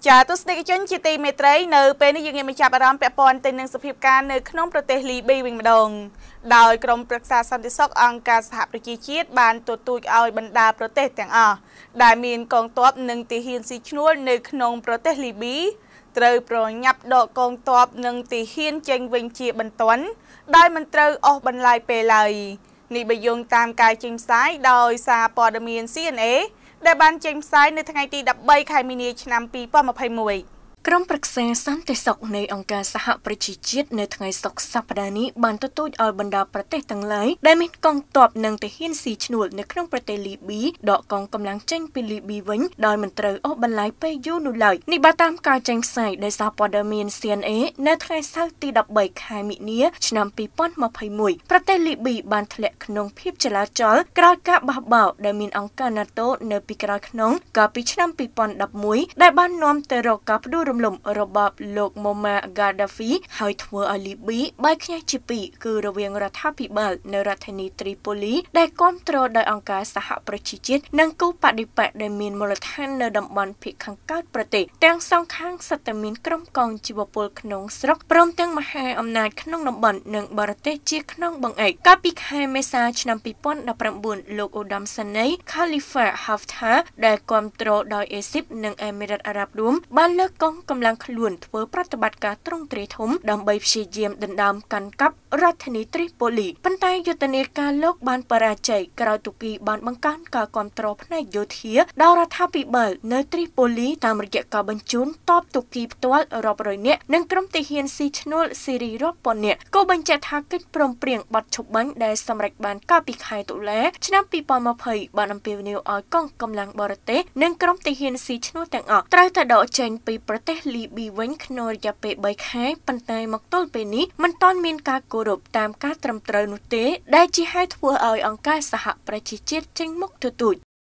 ចាទស្សនិកជនជាទីមេត្រីនៅពេលនេះយើងមានចាប់អារម្មណ៍ពាក់ព័ន្ធទៅនឹងសភាពការនៅក្នុងប្រទេសលីប៊ីវិញម្ដងដោយក្រុមប្រឹក្សាសន្តិសុខអង្គការសហប្រជាជាតិបានទទូចឲ្យបណ្ដាប្រទេសទាំងអស់ដែលមានកងទ័ពនិងទាហានស៊ីឈ្នួលនៅក្នុងប្រទេសលីប៊ីត្រូវប្រញាប់ដកកងទ័ពនិងទាហានចេញវិញជាបន្ទាន់ដោយមិនត្រូវអស់បន្លាយពេលឡើយនេះបើយោងតាមការចេញផ្សាយដោយសារព័ត៌មាន CNA ដែលបានចេញផ្សាយនៅថ្ងៃទី13 ខែមីនា ឆ្នាំ 2021 ក្រុមប្រឹក្សាសន្តិសុខនៃអង្គការសហប្រជាជាតិនៅថ្ងៃសុក្រសប្តាហ៍នេះបានទទូចឲ្យបណ្ដាប្រទេសទាំងឡាយដែលមានកងទ័ពនិងទាហានស៊ីឈ្នួលនៅក្នុងប្រទេសលីប៊ីដកកងកម្លាំងចេញពីលីប៊ីវិញដោយមិនត្រូវអស់បន្លាយពេលយូរនោះឡើយនេះបើតាមការចេញផ្សាយដោយសារព័ត៌មាន CNA នៅថ្ងៃសៅរ៍ទី13 ខែមីនា ឆ្នាំ 2021 ប្រទេសលីប៊ីបានធ្លាក់ក្នុងភាពចលាចលក្រោយការបះបោរដែលមានអង្គការ NATO នៅពីក្រោយខ្នងកាលពីឆ្នាំ 2011 ដែលបាននាំទៅរកការផ្ដួលរំលំរបបលោកម៉ូម៉ាហ្គាដាហ្វីហើយធ្វើឲ្យលីប៊ីបែកខ្ញែកជាពីរគឺរវាងរដ្ឋាភិបាលនៅរដ្ឋធានីត្រីប៉ូលីដែលគ្រប់គ្រងដោយអង្គការសហប្រជាជាតិនិងគូបដិបត្តិដែលមានមូលដ្ឋាននៅតំបន់ភាគខាងកើតប្រទេសទាំងសងខាងសុទ្ធតែមានក្រុមកងជីវពលក្នុងស្រុកព្រមទាំងមហាអំណាចក្នុងតំបន់និងបរទេសជាក្នុងបង្អែកកាលពីខែមេសាឆ្នាំ 2019 លោកអូដាមសាណីខាលីហ្វាហាហ្វថាដែលគ្រប់គ្រងដោយអេស៊ីបនិងអេមីរ៉ាតអារ៉ាប់រួមបានលើកកងកម្លាំងខ្លួនធ្វើប្រតិបត្តិការទ្រង់ទ្រាយធំដើម្បីព្យាយាមដណ្ដើមកាន់កាប់រដ្ឋធានីត្រីប៉ូលីប៉ុន្តែយុទ្ធនាការលោកបានបរាជ័យក្រោយទូគីបានបង្កើនការគ្រប់គ្រងផ្នែកយោធាដល់រដ្ឋាភិបាលនៅត្រីប៉ូលីតាមរយៈការបញ្ជូនទ័ពទូគីផ្ទាល់រាប់រយនាក់និងក្រុមទាហានស៊ីឈ្នួលស៊ីរីរាប់ពាន់នាក់ក៏បញ្ជាក់ថាកិច្ចព្រមព្រៀងបទឈប់បាញ់ដែលសម្រេចបានកាលពីខែតុលាឆ្នាំ 2020 បានអំពាវនាវឲ្យកងកម្លាំងបរទេសនិងក្រុមទាហានស៊ីឈ្នួលទាំងអស់ត្រូវតែដកចេញពីប្រទេសលីប៊ីវិញក្នុងរយៈពេល3ខែប៉ុន្តែមកទល់ពេលនេះមិនទាន់មានការគោរពតាមការត្រឹមត្រូវនោះទេដែលជាហេតុធ្វើឲ្យអង្គការសហប្រជាជាតិចេញមុខទទូច